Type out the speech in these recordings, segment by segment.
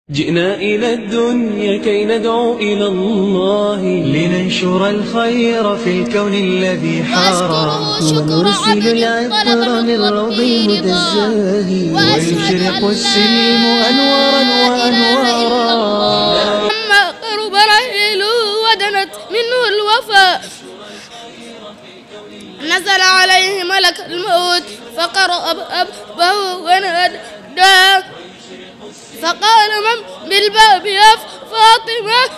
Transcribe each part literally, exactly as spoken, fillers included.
جئنا إلى الدنيا كي ندعو إلى الله، لننشر الخير في الكون الذي حارى، ونرسل العطر من روضه الزاهي، ويشرق السلم أنوارا وأنوارا. لما قرب رحيله ودنت منه الوفاء، نزل عليه ملك الموت فقرأ أبه ونادى، فقال من بالباب يا فاطمة؟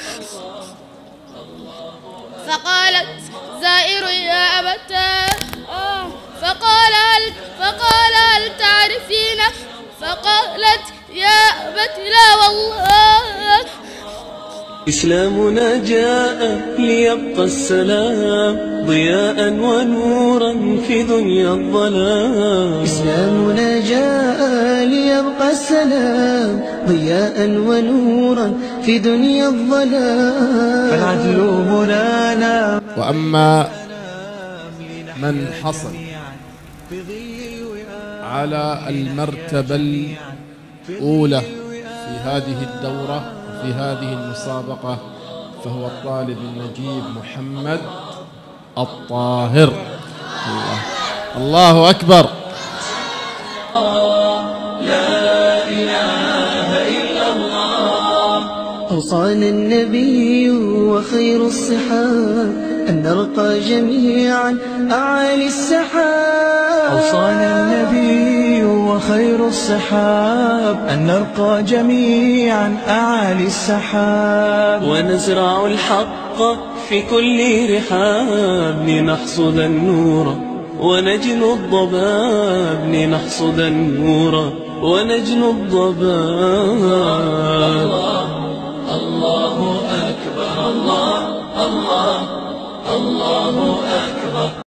فقالت زائر يا أبتاه. فقال هل فقال هل تعرفين؟ فقالت يا أبت لا والله. إسلامنا جاء ليبقى السلام ضياء ونورا في دنيا الظلام. إسلامنا جاء ليبقى السلام ضياء ونورا في دنيا الظلام. فالعدل هنا نام. وأما من حصل على المرتبة الأولى في هذه الدورة في هذه المسابقة فهو الطالب النجيب محمد الطاهر. الله, الله أكبر. لا إله إلا الله. أوصانا النبي وخير الصحاب أن نرقى جميعا أعالي السحاب. أوصانا النبي وخير الصحاب أن نرقى جميعا أعالي السحاب. ونزرع الحق في كل رحاب لنحصد النور ونجنو الضباب، لنحصد النور ونجنو الضباب. الله الله أكبر. الله الله الله أكبر.